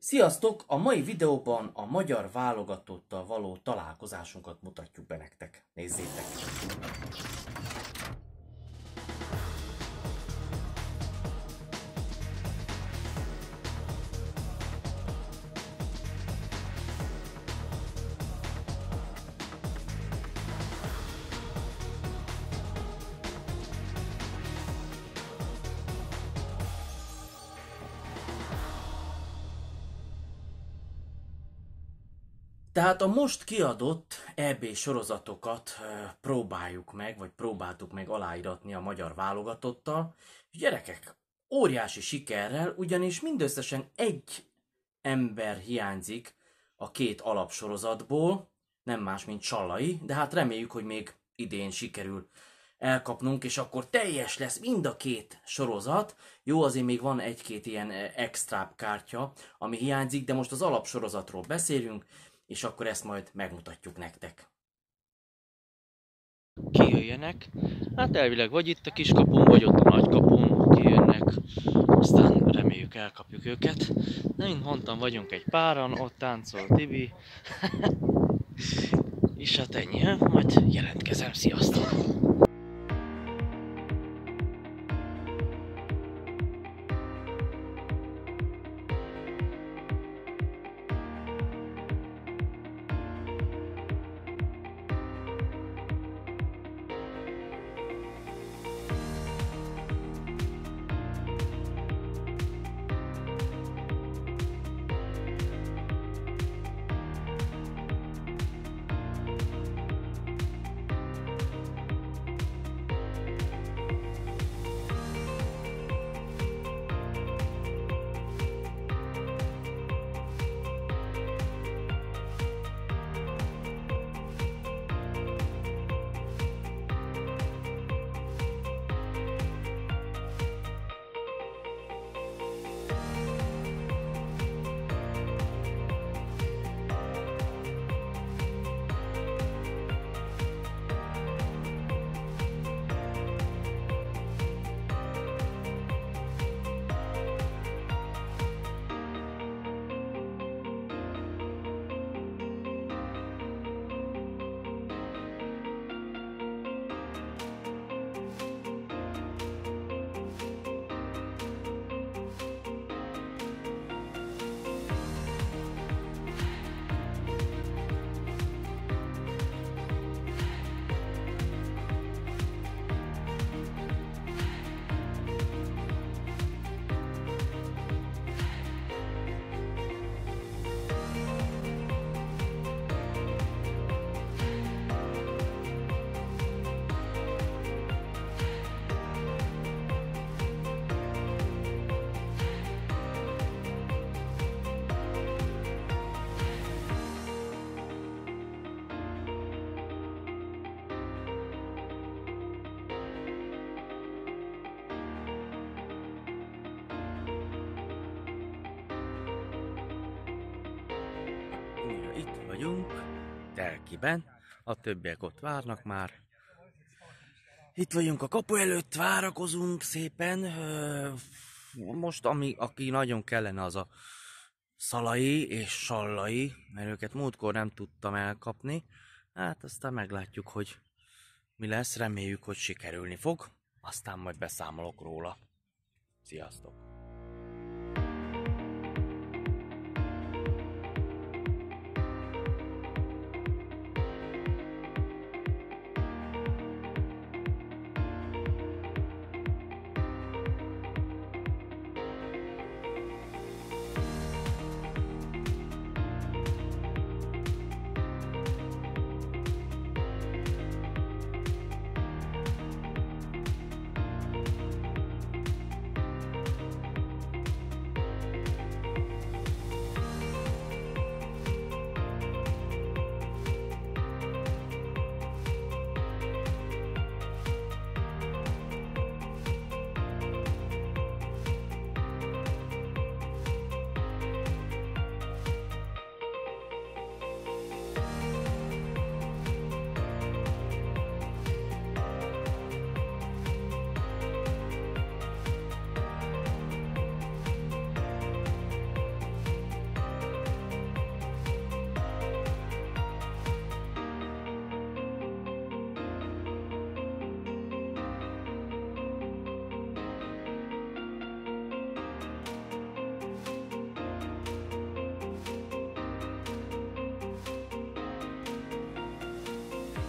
Sziasztok! A mai videóban a magyar válogatottal való találkozásunkat mutatjuk be nektek. Nézzétek! Tehát a most kiadott EB sorozatokat próbáljuk meg, vagy próbáltuk meg aláíratni a magyar válogatottal. És gyerekek, óriási sikerrel, ugyanis mindösszesen egy ember hiányzik a két alapsorozatból, nem más, mint Sallai, de hát reméljük, hogy még idén sikerül elkapnunk, és akkor teljes lesz mind a két sorozat. Jó, azért még van egy-két ilyen extra kártya, ami hiányzik, de most az alapsorozatról beszélünk, és akkor ezt majd megmutatjuk nektek. Kijöjjenek, hát elvileg vagy itt a kiskapun, vagy ott a nagykapun kijönnek, aztán reméljük elkapjuk őket. De mint mondtam, vagyunk egy páran, ott táncol Tibi, és hát ennyi, majd jelentkezem, sziasztok! Itt vagyunk, Telkiben, a többiek ott várnak már. Itt vagyunk a kapu előtt, várakozunk szépen. Most aki nagyon kellene, az a Szalai és Sallai, mert őket múltkor nem tudtam elkapni. Hát aztán meglátjuk, hogy mi lesz, reméljük, hogy sikerülni fog. Aztán majd beszámolok róla. Sziasztok!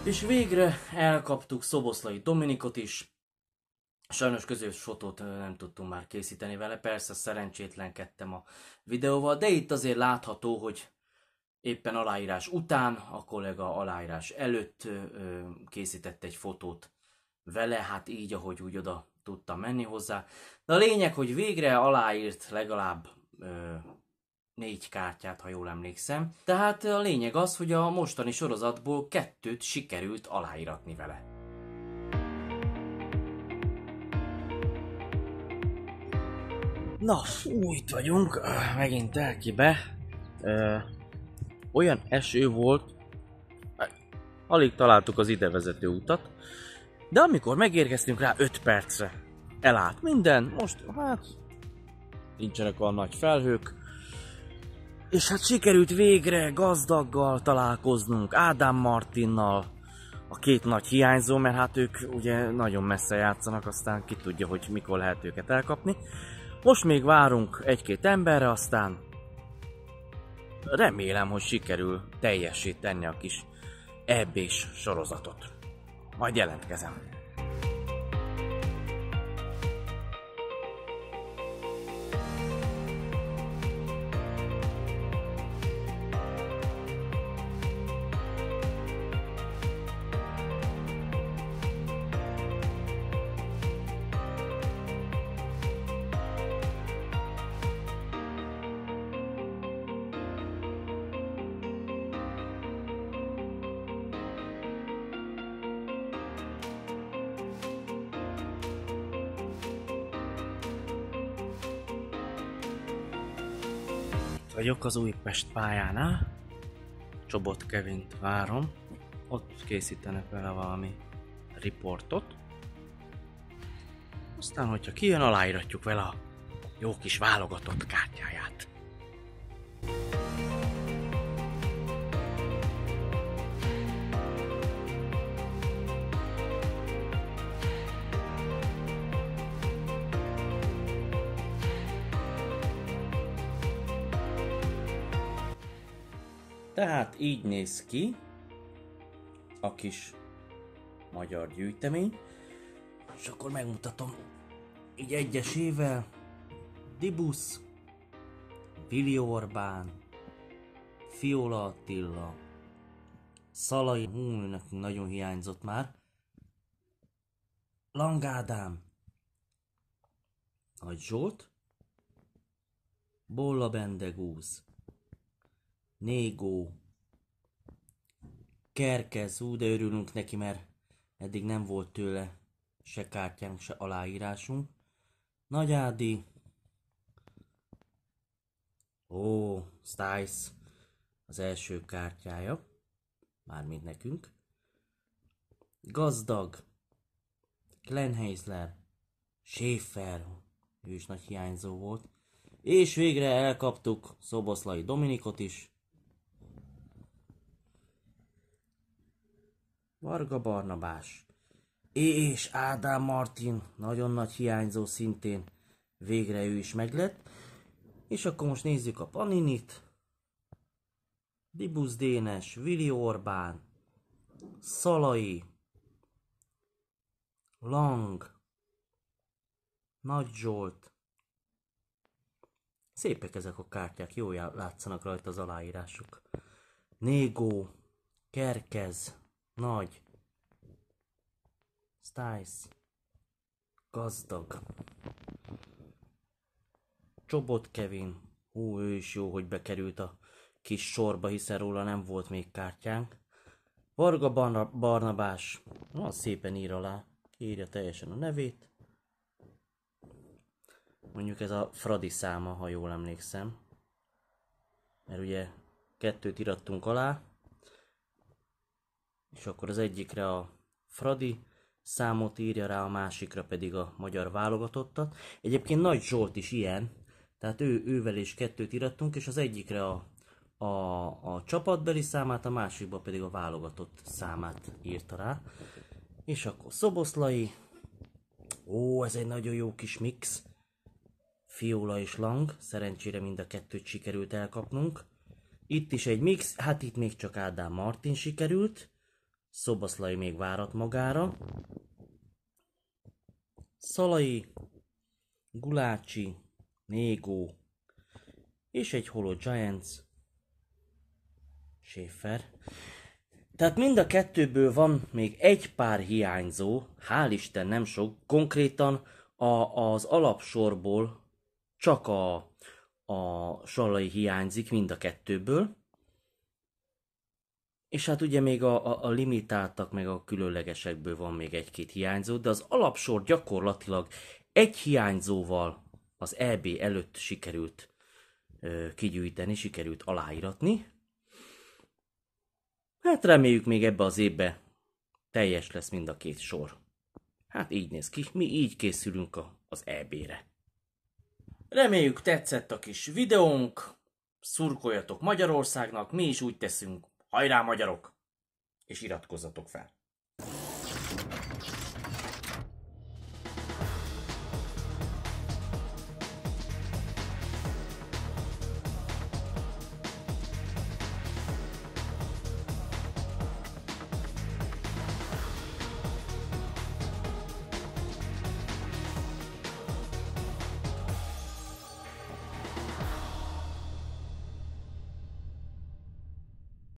És végre elkaptuk Szoboszlai Dominikot is. Sajnos közös fotót nem tudtunk már készíteni vele, persze szerencsétlenkedtem a videóval, de itt azért látható, hogy éppen aláírás után, a kollega aláírás előtt készített egy fotót vele, hát így, ahogy úgy oda tudtam menni hozzá. De a lényeg, hogy végre aláírt legalább 4 kártyát, ha jól emlékszem. Tehát a lényeg az, hogy a mostani sorozatból 2-t sikerült aláíratni vele. Na, itt vagyunk, megint Telkibe. Olyan eső volt, alig találtuk az idevezető utat, de amikor megérkeztünk rá 5 percre, elállt minden, most hát nincsenek olyan nagy felhők, és hát sikerült végre Gazdaggal találkoznunk, Ádám Martinnal, a 2 nagy hiányzó, mert hát ők ugye nagyon messze játszanak, aztán ki tudja, hogy mikor lehet őket elkapni. Most még várunk 1-2 emberre, aztán remélem, hogy sikerül teljessé tenni a kis EB-s sorozatot. Majd jelentkezem. Vagyok az Újpest pályánál, Csobot Kevint várom, ott készítenek vele valami riportot. Aztán, hogyha kijön, aláíratjuk vele a jó kis válogatott kártyáját. Tehát így néz ki a kis magyar gyűjtemény, és akkor megmutatom így egyesével. Dibusz, Vili Orbán, Fiola Attila, Szalai, nekünk nagyon hiányzott már, Lang Ádám, Nagy Zsolt, Bolla Bendegúz, Négó, Kerkez, de örülünk neki, mert eddig nem volt tőle se kártyánk, se aláírásunk. Nagy Ádi, Stice, az első kártyája, mármint nekünk. Gazdag, Klenheisler, Schäfer, ő is nagy hiányzó volt. És végre elkaptuk Szoboszlai Dominikot is. Varga Barnabás és Ádám Martin, nagyon nagy hiányzó szintén, végre ő is meglett. És akkor most nézzük a Paninit. Dibusz Dénes, Vili Orbán, Szalai, Lang, Nagy Zsolt. Szépek ezek a kártyák, jól látszanak rajta az aláírások. Négó, Kerkez, Nagy, Stice, Gazdag, Csobot Kevin, ő is jó, hogy bekerült a kis sorba, hiszen róla nem volt még kártyánk. Varga Barnabás, szépen ír alá, írja teljesen a nevét. Mondjuk ez a Fradi száma, ha jól emlékszem. Mert ugye 2 irattunk alá, és akkor az egyikre a Fradi számot írja rá, a másikra pedig a magyar válogatottat. Egyébként Nagy Zsolt is ilyen, tehát ővel is 2 irattunk, és az egyikre a csapatbeli számát, a másikba pedig a válogatott számát írta rá. És akkor Szoboszlai, ez egy nagyon jó kis mix. Fiola és Lang, szerencsére mind a 2-t sikerült elkapnunk. Itt is egy mix, hát itt még csak Ádám Martin sikerült. Szoboszlai még várat magára. Szalai, Gulácsi, Négó és egy Holo Giants, Schäfer. Tehát mind a kettőből van még egy pár hiányzó, hál' Isten nem sok, konkrétan az alapsorból csak a Sallai hiányzik mind a kettőből. És hát ugye még a limitáltak meg a különlegesekből van még egy-két hiányzó, de az alapsor gyakorlatilag egy hiányzóval az EB előtt sikerült kigyűjteni, sikerült aláíratni. Hát reméljük még ebbe az évbe teljes lesz mind a két sor. Hát így néz ki, mi így készülünk az EB-re. Reméljük tetszett a kis videónk, szurkoljatok Magyarországnak, mi is úgy teszünk, hajrá magyarok, és iratkozzatok fel!